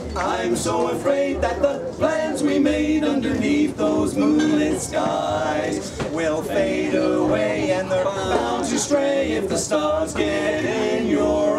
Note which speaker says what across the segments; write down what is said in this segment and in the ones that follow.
Speaker 1: I'm so afraid that the plans we made underneath those moonlit skies will fade away, and they're bound to stray if the stars get in your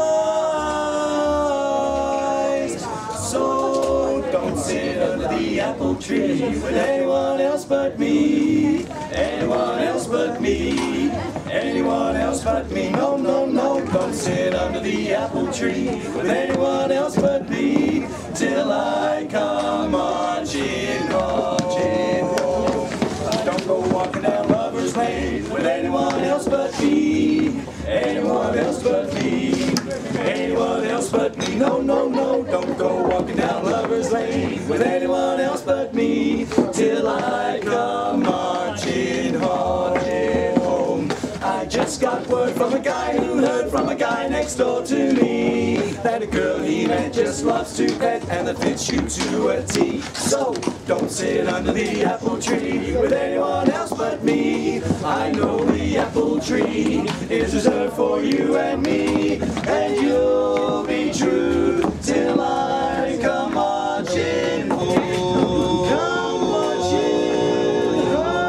Speaker 1: eyes. So don't sit under the apple tree with anyone else but me. Anyone else but me. Anyone else but me. No, no, no, don't sit under the apple tree with anyone else but me till I come marching home. Don't go walking down Lover's Lane with anyone else but me. Anyone else but me. Anyone else but me. No, no, no, don't go walking down Lover's Lane with anyone else but me till I come marching home. I just got word from a guy who heard from a guy next door to me that a girl he met just loves to pet and that fits you to a T. So don't sit under the apple tree with anyone else but me. I know the apple tree is reserved for you and me, and you'll be true till I come marching home. Come marching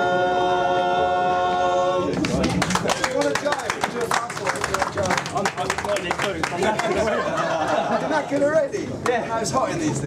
Speaker 1: home.
Speaker 2: What a jive. Do a fast one.
Speaker 3: I'm not
Speaker 2: You're knackered already?
Speaker 3: Yeah.
Speaker 2: It's hot in these days.